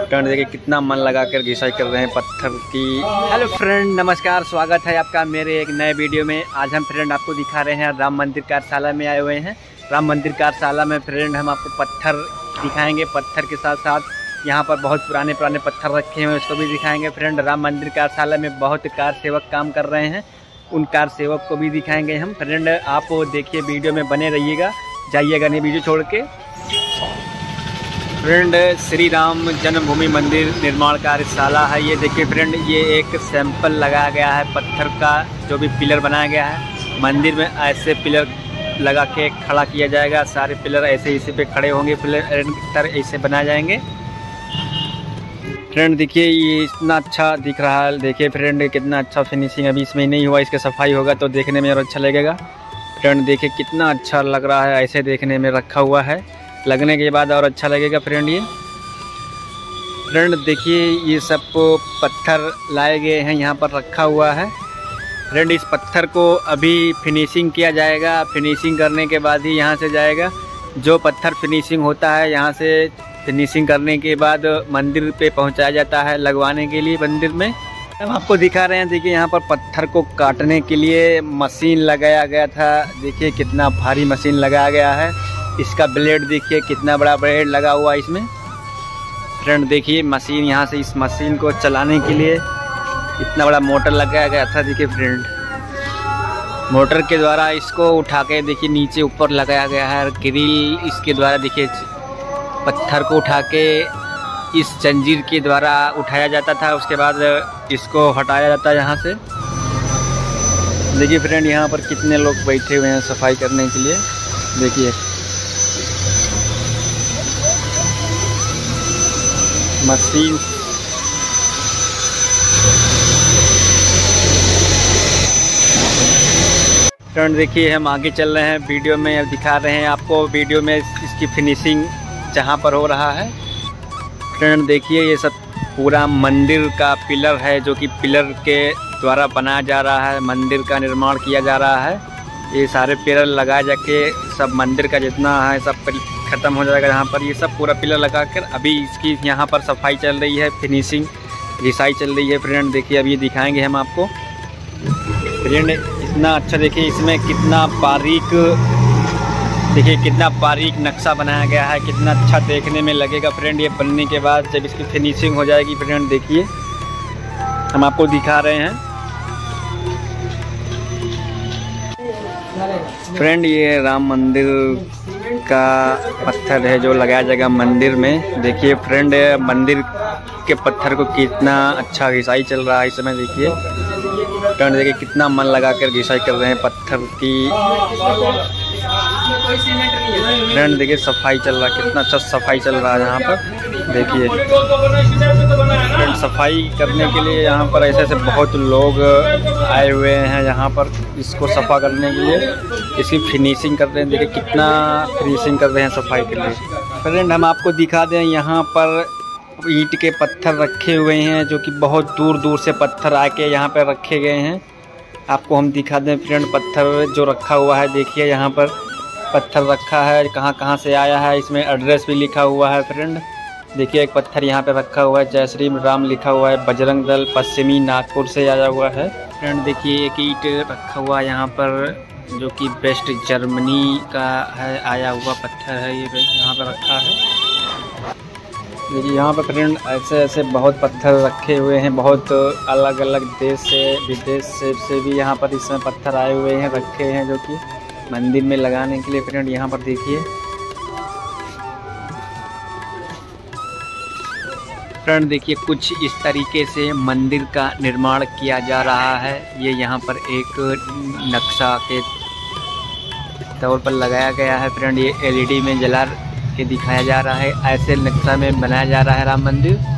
Friend देखिए कितना मन लगा कर घिसाई कर रहे हैं पत्थर की। हेलो फ्रेंड, नमस्कार, स्वागत है आपका मेरे एक नए वीडियो में। आज हम फ्रेंड आपको दिखा रहे हैं राम मंदिर कार्यशाला में आए हुए हैं। राम मंदिर कार्यशाला में फ्रेंड हम आपको पत्थर दिखाएंगे। पत्थर के साथ साथ यहाँ पर बहुत पुराने पत्थर रखे हुए हैं, उसको भी दिखाएंगे। फ्रेंड राम मंदिर कार्यशाला में बहुत कार सेवक काम कर रहे हैं, उन कार सेवक को भी दिखाएंगे हम। फ्रेंड आप देखिए, वीडियो में बने रहिएगा, जाइएगा नहीं वीडियो छोड़ के। फ्रेंड श्री राम जन्मभूमि मंदिर निर्माण कार्यशाला है। ये देखिए फ्रेंड, ये एक सैंपल लगाया गया है पत्थर का, जो भी पिलर बनाया गया है। मंदिर में ऐसे पिलर लगा के खड़ा किया जाएगा, सारे पिलर ऐसे इसी पे खड़े होंगे, पिलर ऐसे बनाए जाएंगे। फ्रेंड देखिए ये इतना अच्छा दिख रहा है, देखिए फ्रेंड कितना अच्छा फिनिशिंग अभी इसमें नहीं हुआ, इसका सफाई होगा तो देखने में और अच्छा लगेगा। फ्रेंड देखिए कितना अच्छा लग रहा है, ऐसे देखने में रखा हुआ है, लगने के बाद और अच्छा लगेगा। फ्रेंड ये फ्रेंड देखिए ये सब पत्थर लाए गए हैं, यहाँ पर रखा हुआ है। फ्रेंड इस पत्थर को अभी फिनिशिंग किया जाएगा, फिनिशिंग करने के बाद ही यहाँ से जाएगा। जो पत्थर फिनिशिंग होता है यहाँ से फिनिशिंग करने के बाद मंदिर पे पहुँचाया जाता है लगवाने के लिए मंदिर में। हम आपको दिखा रहे हैं, देखिए यहाँ पर पत्थर को काटने के लिए मशीन लगाया गया था। देखिए कितना भारी मशीन लगाया गया है, इसका ब्लेड देखिए कितना बड़ा ब्लेड लगा हुआ है इसमें। फ्रेंड देखिए मशीन, यहाँ से इस मशीन को चलाने के लिए इतना बड़ा मोटर लगाया गया था। देखिए फ्रेंड मोटर के द्वारा इसको उठा के देखिए नीचे ऊपर लगाया गया है। ग्रिल इसके द्वारा देखिए पत्थर को उठा के इस जंजीर के द्वारा उठाया जाता था, उसके बाद इसको हटाया जाता है यहाँ से। देखिए फ्रेंड यहाँ पर कितने लोग बैठे हुए हैं सफाई करने के लिए। देखिए मशीन फ्रेंड देखिए हम आगे चल रहे हैं, वीडियो में अब दिखा रहे हैं आपको, वीडियो में इसकी फिनिशिंग जहाँ पर हो रहा है। फ्रेंड देखिए ये सब पूरा मंदिर का पिलर है, जो कि पिलर के द्वारा बनाया जा रहा है, मंदिर का निर्माण किया जा रहा है। ये सारे पिलर लगाए जाके सब मंदिर का जितना है सब ख़त्म हो जाएगा। यहाँ पर ये सब पूरा पिलर लगा कर अभी इसकी यहाँ पर सफाई चल रही है, फिनिशिंग घिसाई चल रही है। फ्रेंड देखिए अभी दिखाएंगे हम आपको। फ्रेंड इतना अच्छा देखिए, इसमें कितना बारीक, देखिए कितना बारीक नक्शा बनाया गया है, कितना अच्छा देखने में लगेगा। फ्रेंड ये बनने के बाद जब इसकी फिनिशिंग हो जाएगी, फ्रेंड देखिए हम आपको दिखा रहे हैं। फ्रेंड ये राम मंदिर का पत्थर है जो लगाया जाएगा मंदिर में। देखिए फ्रेंड मंदिर के पत्थर को कितना अच्छा घिसाई चल रहा है इस समय। देखिए फ्रेंड देखिए कितना मन लगा कर घिसाई कर रहे हैं पत्थर की। फ्रेंड देखिए सफाई चल रहा है, कितना अच्छा सफाई चल रहा है यहाँ पर। देखिए फ्रेंड सफाई करने के लिए यहाँ पर ऐसे बहुत लोग आए हुए हैं यहाँ पर इसको सफ़ा करने के लिए, इसकी फिनिशिंग कर रहे हैं। देखिए कितना फिनिशिंग कर रहे हैं सफाई के लिए। फ्रेंड हम आपको दिखा दें, यहाँ पर ईंट के पत्थर रखे हुए हैं, जो कि बहुत दूर दूर से पत्थर आके यहाँ पर रखे गए हैं। आपको हम दिखा दें फ्रेंड पत्थर जो रखा हुआ है, देखिए यहाँ पर पत्थर रखा है, कहाँ कहाँ से आया है, इसमें एड्रेस भी लिखा हुआ है। फ्रेंड देखिए एक पत्थर यहाँ पे रखा हुआ है, जय श्री राम लिखा हुआ है, बजरंग दल पश्चिमी नागपुर से आया हुआ है। फ्रेंड देखिए एक ईंट रखा हुआ है यहाँ पर, जो कि वेस्ट जर्मनी का है, आया हुआ पत्थर है, ये यहाँ पर रखा है। देखिए यहाँ पर फ्रेंड ऐसे ऐसे बहुत पत्थर रखे हुए हैं, बहुत अलग अलग देश से विदेश से भी यहाँ पर इसमें पत्थर आए हुए हैं, रखे हैं, जो कि मंदिर में लगाने के लिए। फ्रेंड यहाँ पर देखिए फ्रेंड देखिए कुछ इस तरीके से मंदिर का निर्माण किया जा रहा है। ये यहाँ पर एक नक्शा के तौर पर लगाया गया है। फ्रेंड ये LED में जला के दिखाया जा रहा है, ऐसे नक्शा में बनाया जा रहा है राम मंदिर।